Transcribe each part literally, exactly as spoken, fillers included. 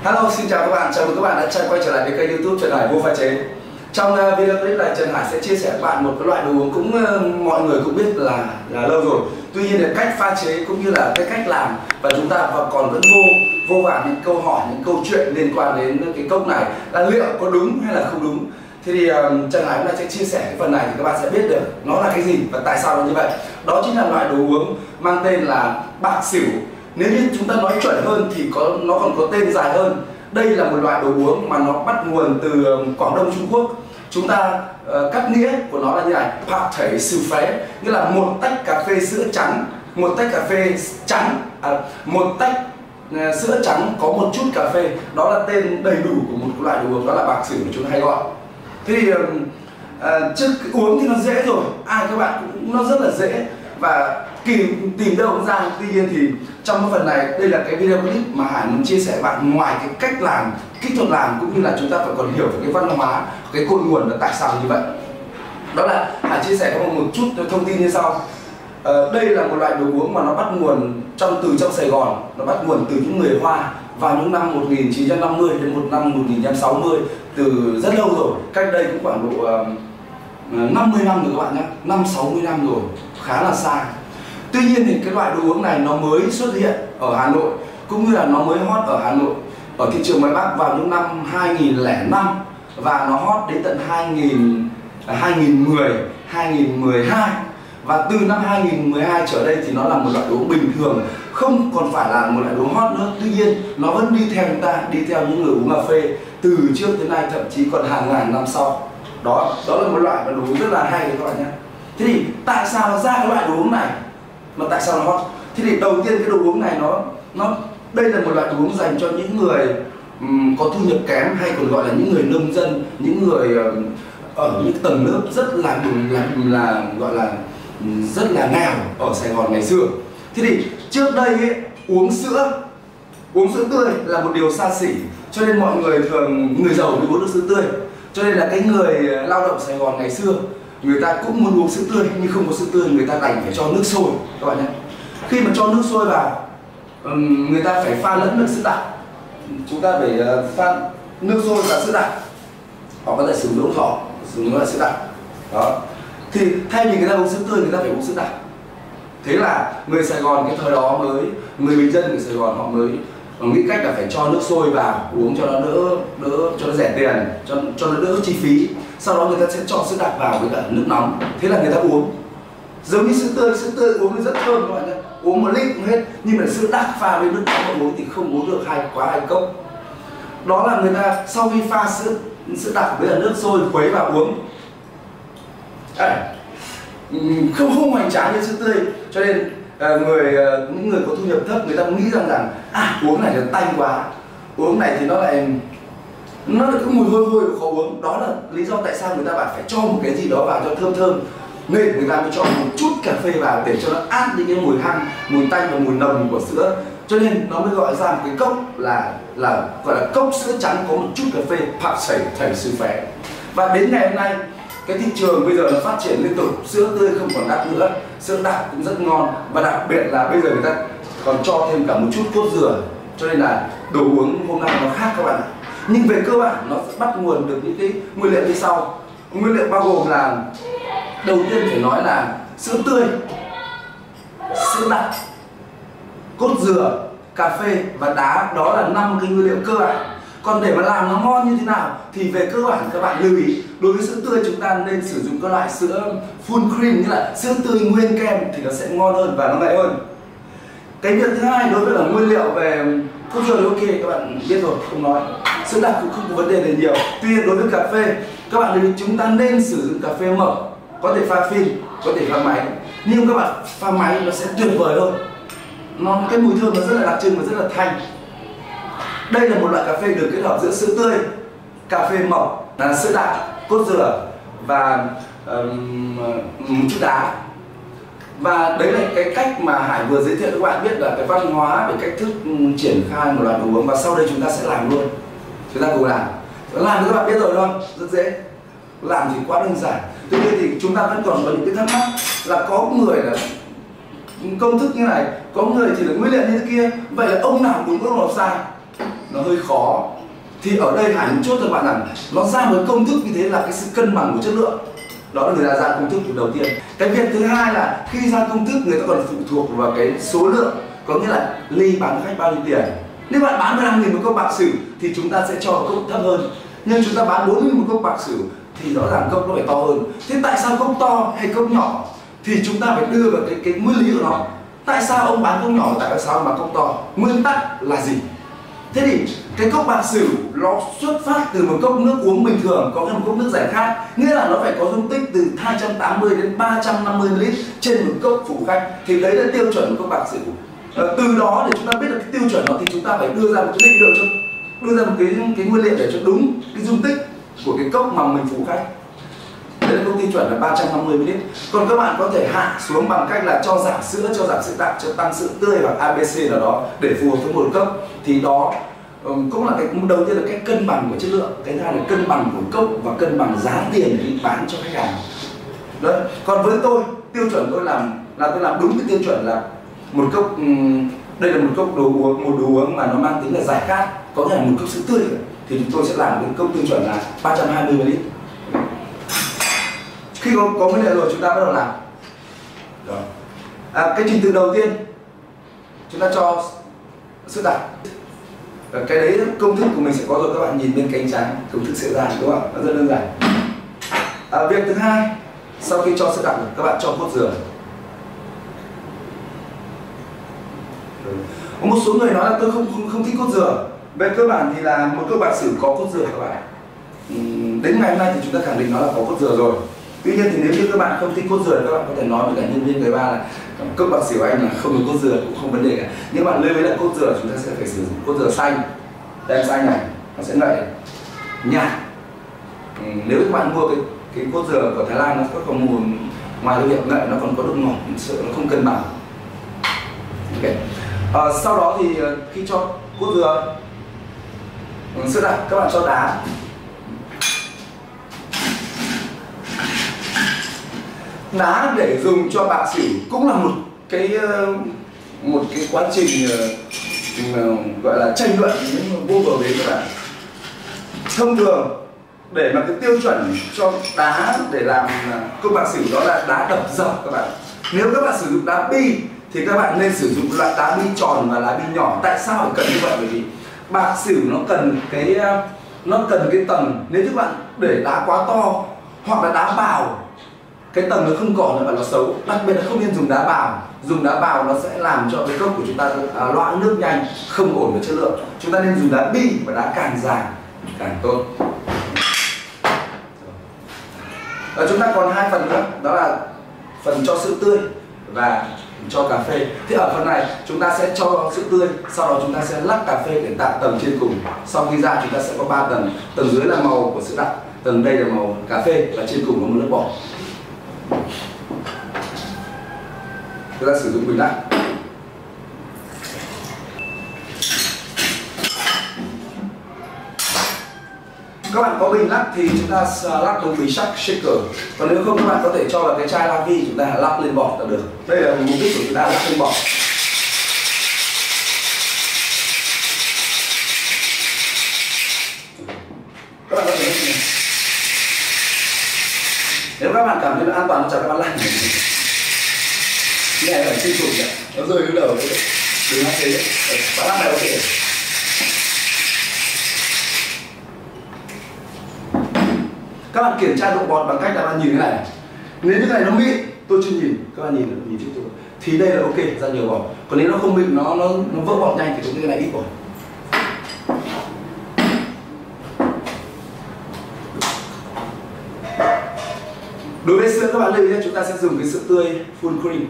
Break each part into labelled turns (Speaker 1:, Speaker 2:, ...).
Speaker 1: Hello, xin chào các bạn, chào mừng các bạn đã quay trở lại với kênh YouTube Trần Hải Vô Pha Chế. Trong video clip này, Trần Hải sẽ chia sẻ với bạn một cái loại đồ uống cũng mọi người cũng biết là là lâu rồi. Tuy nhiên là cách pha chế cũng như là cái cách làm, và chúng ta còn vẫn vô vô vàn những câu hỏi, những câu chuyện liên quan đến cái cốc này là liệu có đúng hay là không đúng. Thế thì um, Trần Hải hôm nay sẽ chia sẻ cái phần này thì các bạn sẽ biết được nó là cái gì và tại sao nó như vậy. Đó chính là loại đồ uống mang tên là bạc xỉu. Nếu như chúng ta nói chuẩn hơn thì có nó còn có tên dài hơn. Đây là một loại đồ uống mà nó bắt nguồn từ Quảng Đông Trung Quốc. Chúng ta uh, cắt nghĩa của nó là như này: bạc thể sư phế, nghĩa là một tách cà phê sữa trắng, một tách cà phê trắng, à, một tách uh, sữa trắng có một chút cà phê. Đó là tên đầy đủ của một loại đồ uống, đó là bạc xỉu mà chúng ta hay gọi. Thế thì uh, uh, trước uống thì nó dễ rồi, ai các bạn cũng nó rất là dễ và tìm tìm đâu cũng ra. Tuy nhiên thì trong cái phần này, đây là cái video clip mà Hải muốn chia sẻ với bạn, ngoài cái cách làm, kỹ thuật làm cũng như là chúng ta phải còn hiểu về cái văn hóa, cái cội nguồn là tại sao như vậy. Đó là Hải chia sẻ với một chút thông tin như sau. À, đây là một loại đồ uống mà nó bắt nguồn trong từ trong Sài Gòn, nó bắt nguồn từ những người Hoa vào những năm một nghìn chín trăm năm mươi đến một năm một nghìn chín trăm sáu mươi, từ rất lâu rồi, cách đây cũng khoảng độ uh, năm mươi năm rồi các bạn nhé, năm sáu mươi năm rồi, khá là xa. Tuy nhiên thì cái loại đồ uống này nó mới xuất hiện ở Hà Nội, cũng như là nó mới hot ở Hà Nội, ở thị trường ngoài Bắc vào những năm hai nghìn lẻ năm, và nó hot đến tận hai nghìn, hai nghìn mười, hai nghìn mười hai. Và từ năm hai nghìn mười hai trở đây thì nó là một loại đồ uống bình thường, không còn phải là một loại đồ hot nữa. Tuy nhiên nó vẫn đi theo chúng ta, đi theo những người uống cà phê từ trước tới nay, thậm chí còn hàng ngàn năm sau. Đó, đó là một loại đồ uống rất là hay các bạn nhé. Thế thì tại sao nó ra cái loại đồ uống này, mà tại sao nó hot? Thế thì đầu tiên cái đồ uống này nó nó đây là một loại đồ uống dành cho những người um, có thu nhập kém, hay còn gọi là những người nông dân, những người uh, ở những tầng lớp rất là là, là gọi là rất là nghèo ở Sài Gòn ngày xưa. Thế thì trước đây ấy, uống sữa uống sữa tươi là một điều xa xỉ, cho nên mọi người thường, người giàu mới uống được sữa tươi. Cho nên là cái người lao động Sài Gòn ngày xưa, người ta cũng muốn uống sữa tươi nhưng không có sữa tươi, người ta đành phải cho nước sôi các bạn nhé. Khi mà cho nước sôi vào, người ta phải pha lẫn nước sữa đặc. Chúng ta phải pha nước sôi và sữa đặc, hoặc có thể sử dụng thỏ, sử dụng loại sữa đặc. Đó. Thì thay vì người ta uống sữa tươi, người ta phải uống sữa đặc. Thế là người Sài Gòn cái thời đó mới, người bình dân của Sài Gòn họ mới nghĩ cách là phải cho nước sôi vào uống cho nó đỡ đỡ cho nó rẻ tiền, cho cho nó đỡ chi phí. Sau đó người ta sẽ cho sữa đặc vào với cả nước nóng, thế là người ta uống giống như sữa tươi. Sữa tươi uống thì rất thơm các bạn nhé, uống một lít cũng hết. Nhưng mà sữa đặc pha với nước nóng uống thì không uống được hai quá hai cốc. Đó là người ta sau khi pha sữa sữa đặc với cả nước sôi khuấy vào uống, à, không không hoành tráng như sữa tươi. Cho nên à, người những người có thu nhập thấp, người ta nghĩ rằng rằng à uống này là tanh quá, uống này thì nó lại nó lại có mùi hôi hôi khó uống. Đó là lý do tại sao người ta bảo phải cho một cái gì đó vào cho thơm thơm, nên người ta mới cho một chút cà phê vào để cho nó át đi cái mùi hăng, mùi tanh và mùi nồng của sữa. Cho nên nó mới gọi ra một cái cốc là là gọi là cốc sữa trắng có một chút cà phê, bạc xỉu thể sư phế. Và đến ngày hôm nay, cái thị trường bây giờ nó phát triển liên tục, sữa tươi không còn đắt nữa, sữa đặc cũng rất ngon, và đặc biệt là bây giờ người ta còn cho thêm cả một chút cốt dừa. Cho nên là đồ uống hôm nay nó khác các bạn ạ. Nhưng về cơ bản nó sẽ bắt nguồn được những cái nguyên liệu như sau. Nguyên liệu bao gồm là, đầu tiên phải nói là sữa tươi, sữa đặc, cốt dừa, cà phê và đá. Đó là năm cái nguyên liệu cơ bản. Còn để mà làm nó ngon như thế nào thì về cơ bản các bạn lưu ý, đối với sữa tươi chúng ta nên sử dụng các loại sữa full cream, như là sữa tươi nguyên kem thì nó sẽ ngon hơn và nó ngậy hơn. Cái việc thứ hai, đối với là nguyên liệu về cốt dừa thì ok, các bạn biết rồi, không nói. Sữa đặc cũng không có vấn đề gì nhiều. Tuy nhiên đối với cà phê, các bạn lưu ý chúng ta nên sử dụng cà phê mỡ, có thể pha phin, có thể pha máy. Nhưng các bạn pha máy nó sẽ tuyệt vời hơn, nó cái mùi thơm nó rất là đặc trưng và rất là thanh. Đây là một loại cà phê được kết hợp giữa sữa tươi, cà phê mộc, là sữa đặc, cốt dừa và um, một chút đá. Và đấy là cái cách mà Hải vừa giới thiệu cho các bạn biết là cái văn hóa về cách thức triển khai một loại đồ uống. Và sau đây chúng ta sẽ làm luôn. Chúng ta cùng làm. Làm thì các bạn biết rồi đúng không? Rất dễ. Làm thì quá đơn giản. Tuy nhiên thì chúng ta vẫn còn có những cái thắc mắc là có người là công thức như này, có người thì là nguyên liệu như thế kia. Vậy là ông nào đúng, ông nào sai? nó hơi khó. Thì ở đây Hải muốn chốt cho bạn rằng nó ra một công thức như thế là cái sự cân bằng của chất lượng. Đó là người ta ra công thức đầu tiên. Cái việc thứ hai là khi ra công thức người ta còn phụ thuộc vào cái số lượng, có nghĩa là ly bán khách bao nhiêu tiền. Nếu bạn bán mười lăm nghìn một cốc bạc xỉu thì chúng ta sẽ cho cốc thấp hơn, nhưng chúng ta bán bốn mươi nghìn một cốc bạc xỉu thì rõ ràng cốc nó phải to hơn. Thế tại sao cốc to hay cốc nhỏ thì chúng ta phải đưa vào cái cái nguyên lý của nó. Tại sao ông bán cốc nhỏ, tại sao ông bán cốc to? Nguyên tắc là gì? Thế thì cái cốc bạc xỉu nó xuất phát từ một cốc nước uống bình thường, có một cốc nước giải khát, nghĩa là nó phải có dung tích từ hai trăm tám mươi đến ba trăm năm mươi mi li lít trên một cốc phục vụ khách, thì đấy là tiêu chuẩn của cốc bạc xỉu. À, từ đó để chúng ta biết được cái tiêu chuẩn đó thì chúng ta phải đưa ra một cái định lượng cho đưa ra một cái cái nguyên liệu để cho đúng cái dung tích của cái cốc mà mình phục vụ khách. Đấy là cốc tiêu chuẩn là ba trăm năm mươi mi li lít. Còn các bạn có thể hạ xuống bằng cách là cho giảm sữa, cho giảm sữa đặc, cho tăng sữa tươi hoặc a bê xê nào đó để phù hợp với một cốc. Thì đó um, cũng là cái đầu tiên là cách cân bằng của chất lượng, cái thứ hai là cân bằng của cốc và cân bằng giá tiền để bán cho khách hàng. Đấy. Còn với tôi, tiêu chuẩn tôi làm là tôi làm đúng cái tiêu chuẩn là một cốc um, đây là một cốc đồ uống, một đồ uống mà nó mang tính là giải khát, có thể là một cốc sữa tươi, thì chúng tôi sẽ làm một cốc tiêu chuẩn là ba trăm hai mươi mi li lít. Khi có, có nguyên liệu rồi chúng ta bắt đầu làm. Rồi. À, cái trình tự đầu tiên chúng ta cho sữa đặc. Và cái đấy công thức của mình sẽ có rồi, các bạn nhìn bên cánh trái công thức sẽ ra, đúng không? Nó rất đơn giản. À, việc thứ hai, sau khi cho sữa đặc các bạn cho cốt dừa. Có một số người nói là tôi không không, không thích cốt dừa. Về cơ bản thì là một cốc bạc xỉu có cốt dừa các bạn. Đến ngày hôm nay thì chúng ta khẳng định nó là có cốt dừa rồi. Tuy nhiên thì nếu như các bạn không thích cốt dừa, các bạn có thể nói với cả nhân viên quầy bar là cốc bạc xỉu anh là không có cốt dừa cũng không vấn đề cả. Nhưng bạn lưu ý là cốt dừa chúng ta sẽ phải sử dụng cốt dừa xanh. Tem xanh này nó sẽ ngậy nhạt. Ừ, nếu các bạn mua cái cái cốt dừa của Thái Lan nó có còn mùi, ngoài cái việc ngậy nó còn có độ ngọt, sợ nó không cân bằng. Okay. À, sau đó thì khi cho cốt dừa, sữa đặc, các bạn cho đá. Đá để dùng cho bạc xỉu cũng là một cái một cái quá trình gọi là tranh luận vô bờ bến các bạn. Thông thường để mà cái tiêu chuẩn cho đá để làm cốc bạc xỉu đó là đá đập dập các bạn. Nếu các bạn sử dụng đá bi thì các bạn nên sử dụng loại đá bi tròn và đá bi nhỏ. Tại sao phải cần như vậy? Bởi vì bạc xỉu nó cần cái nó cần cái tầng, nếu các bạn để đá quá to hoặc là đá bào, cái tầng nó không còn nữa và nó xấu. Đặc biệt là không nên dùng đá bào. Dùng đá bào nó sẽ làm cho cái cốc của chúng ta à, loãng nước nhanh, không ổn với chất lượng. Chúng ta nên dùng đá bi và đá càng dài càng tốt. Và chúng ta còn hai phần nữa, đó là phần cho sữa tươi và cho cà phê. Thì ở phần này chúng ta sẽ cho sữa tươi, sau đó chúng ta sẽ lắc cà phê để tạo tầng trên cùng. Sau khi ra chúng ta sẽ có ba tầng. Tầng dưới là màu của sữa đặc, tầng đây là màu cà phê và trên cùng có một lớp bọt. Chúng ta sử dụng bình lắc. Các bạn có bình lắc thì chúng ta lắc bằng bình sắc shaker. Còn nếu không các bạn có thể cho vào cái chai la vi, chúng ta lắc lên bọt là được. Đây là mục đích của chúng ta, lắc lên bọt. Các bạn có thể này. Nếu các bạn cảm thấy an toàn cho các bạn lắc này. Cái này là trên trục này, nó rơi xuống đầu đấy. Đừng lắc thế. Bạn lắc này ok. Các bạn kiểm tra độ bọt bằng cách là bạn nhìn cái này. Nếu như cái này nó mịn, tôi chưa nhìn, các bạn nhìn nhìn trước tôi, thì đây là ok, ra nhiều bọt. Còn nếu nó không mịn, nó nó nó vỡ bọt nhanh thì cái này ít bọt. Đối với sữa các bạn lưu ý chúng ta sẽ dùng cái sữa tươi full cream.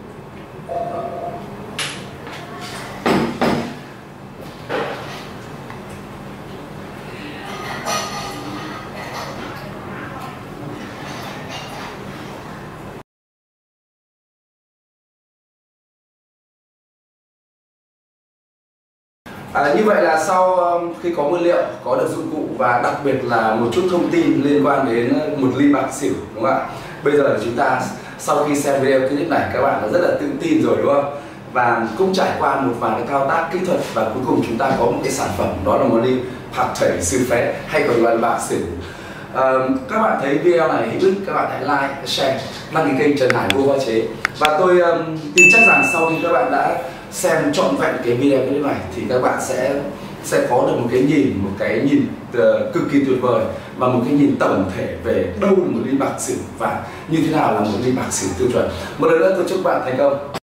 Speaker 1: À, như vậy là sau khi có nguyên liệu, có được dụng cụ và đặc biệt là một chút thông tin liên quan đến một ly bạc xỉu, đúng không ạ? Bây giờ chúng ta sau khi xem video clip này các bạn đã rất là tự tin rồi đúng không? và cũng trải qua một vài cái thao tác kỹ thuật, và cuối cùng chúng ta có một cái sản phẩm, đó là một ly bạc thể sư phé hay còn gọi là bạc xỉu. Uh, các bạn thấy video này hữu ích, các bạn hãy like, share, đăng ký kênh Trần Hải Vô Va Chế. Và tôi um, tin chắc rằng sau khi các bạn đã xem trọn vẹn cái video clip này thì các bạn sẽ sẽ có được một cái nhìn, một cái nhìn uh, cực kỳ tuyệt vời, và một cái nhìn tổng thể về đâu là một ly bạc xỉu và như thế nào là một ly bạc xỉu tiêu chuẩn. Một lần nữa tôi chúc bạn thành công.